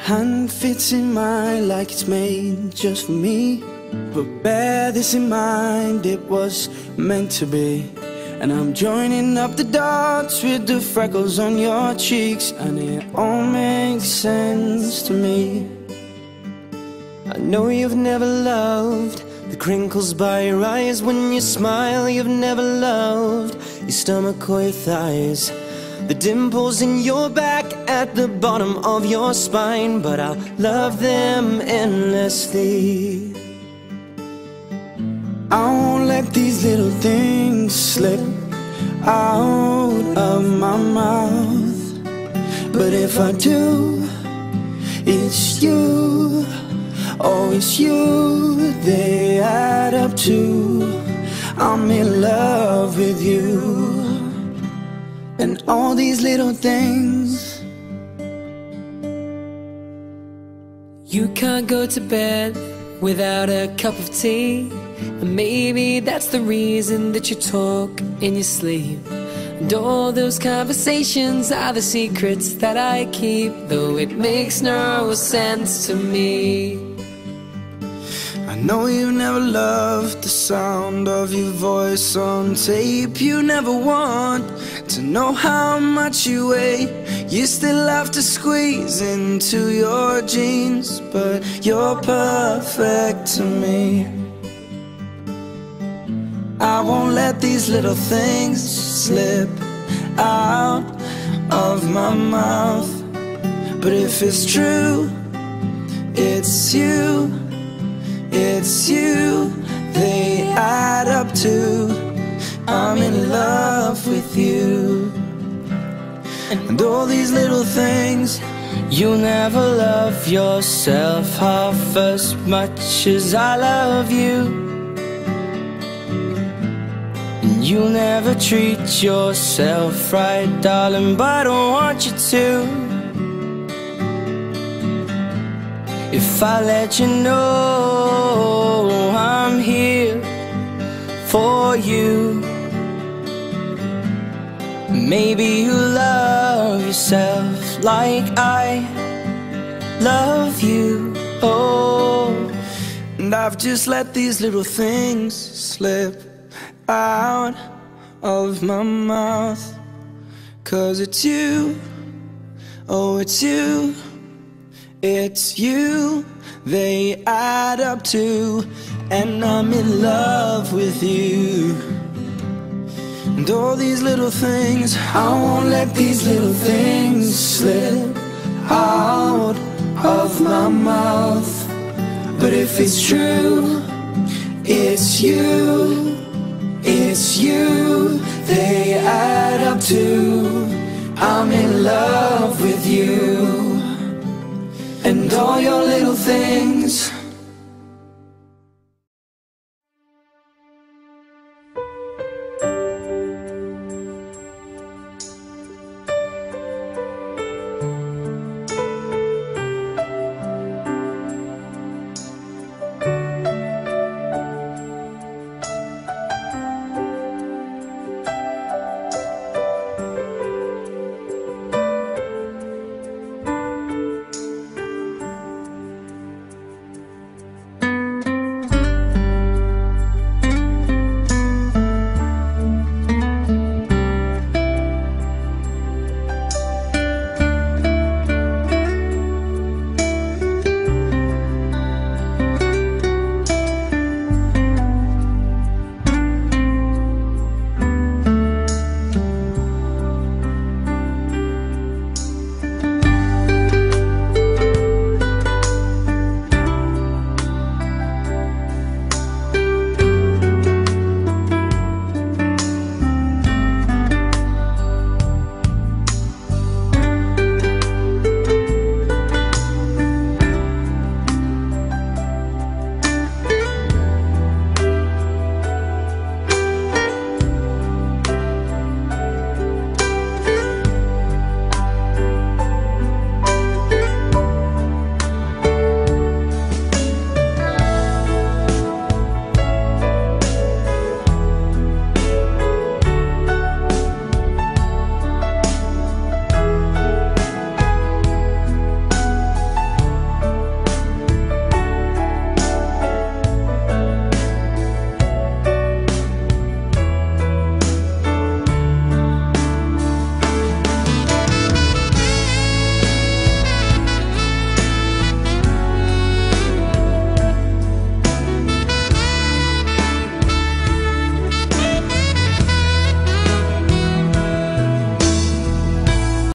hand fits in mine like it's made just for me. But bear this in mind, it was meant to be. And I'm joining up the dots with the freckles on your cheeks, and it all makes sense to me. I know you've never loved the crinkles by your eyes when you smile. You've never loved your stomach or your thighs, the dimples in your back at the bottom of your spine. But I'll love them endlessly. I won't let these little things slip out of my mouth. But if I do, it's you, oh it's you, they add up to I'm in love with you. And all these little things. You can't go to bed without a cup of tea, and maybe that's the reason that you talk in your sleep. And all those conversations are the secrets that I keep, though it makes no sense to me. I know you never loved the sound of your voice on tape. You never want to know how much you weigh. You still have to squeeze into your jeans, but you're perfect to me. I won't let these little things slip out of my mouth. But if it's true, it's you, it's you, they add up to I'm in love with you. And all these little things. You'll never love yourself half as much as I love you. And you'll never treat yourself right, darling, but I don't want you to. If I let you know I'm here for you, maybe you'll love yourself like I love you. Oh, and I've just let these little things slip out of my mouth. 'Cause it's you, oh it's you, it's you, they add up to, and I'm in love with you. And all these little things, I won't let these little things slip out of my mouth. But if it's true, it's you, it's you, they add up to I'm in love with you. And all your little things.